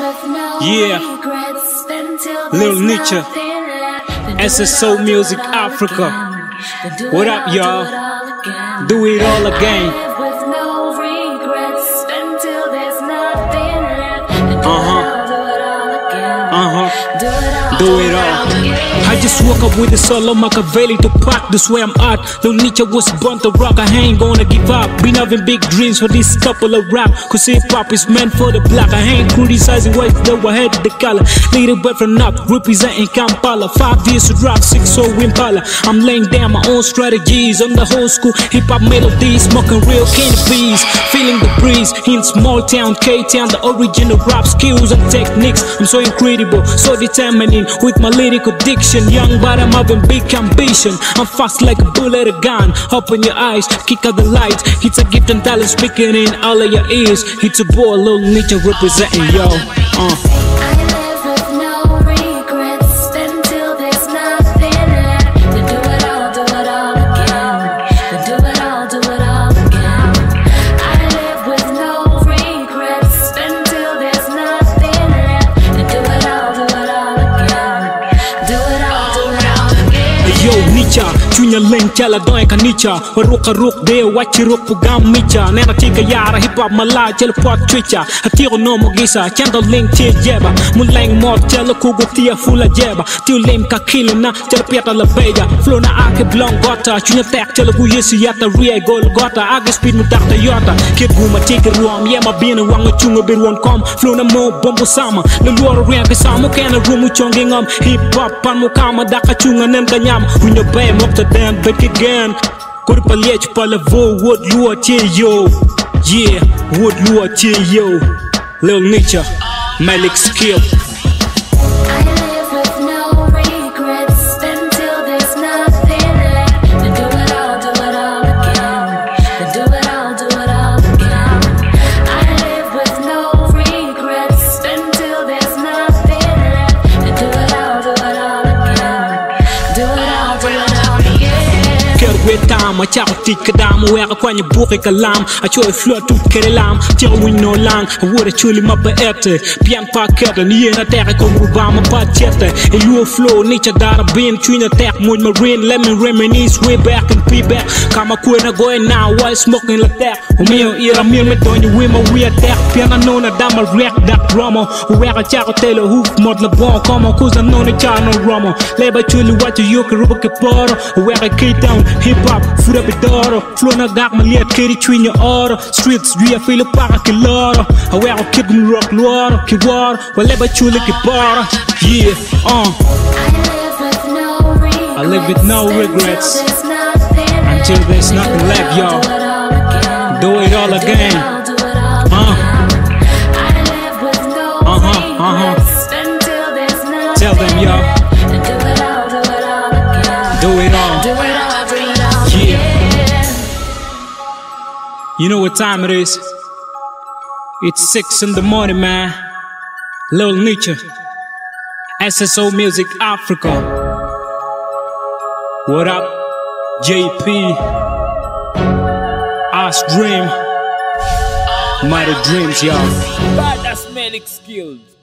Yeah, Lil Nietzsche, SSO Music Africa. What up, y'all? Do it all again. Do it all. I just woke up with a solo Machiavelli to pack. That's where I'm at. Lil Nietzsche was born to rock. I ain't gonna give up. Been having big dreams for this couple of rap. Cause hip-hop is meant for the black. I ain't criticizing white though I had the color. Little bit from up, representing Kampala. 5 years to drop, 6 so Impala. I'm laying down my own strategies on the whole school hip-hop melodies. Smoking real cannabis, feeling the breeze. In small town, K-town, the original rap skills and techniques. I'm so incredible, so determining with my lyrical diction. Young but I'm having big ambition. I'm fast like a bullet, a gun. Open your eyes, kick out the lights. It's a gift and talent speaking in all of your ears. It's a boy, Lil Nietzsche representing, yo. Chunya leng chala doy kanicha Waruk de wachi ruk pugam micha Nena tika yara hip hop mala chela pot twicha Hatiro no mogisa chanda leng che jeba Muleng mot chela kugo tia fula jeba Tiu lem ka kilina chela piata la beja Flow na ake blong gota Chunya tek chela gu yesi yata ria gol gota Aga speed mu dakta yota Kid guma take ruam Yema bina wanga chunga birwan kom Flow na mo bombo sama Luluoro rian kisama Kena rumu chonging Hip hop pan mukama daka chunga nem kanyam Unya bay mokta damn back again. Go to Palech Palavo, what lua che yo. Yeah, what lua che yo. Lil Nietzsche, Malik Skill. I chak tik kadam we ka kwanya buke kalam I choy float tout kerelam tier win no lang wore chuli mabba ete pian paket ni na tek ko rubama pa chete e you flow nature dara bin chunya tek moon marine let me reminisce way back and be back kama kuena going now while smoking like that o mio ira mil me donye we ma we attack pian no na dama react that drama we ka chak tele hoof mod la bon comme cause no na chano romo leba chuli what you can ruba ke poro we ka key down hip hop Fura bedoro, flow na gak ma liet keri chwin your order Streets dria feel para ke loro Awe ako kid gum rock luoro Ki waro, wale ba chule ki bara Yeah, I live with no regrets Until there's nothing left, y'all Do it all again Tell them, y'all Do it all You know what time it is? It's 6 in the morning, man. Lil Nietzsche, SSO Music Africa. What up, JP? Us Dream, Mighty Dreams, y'all. Badass Malik Skills.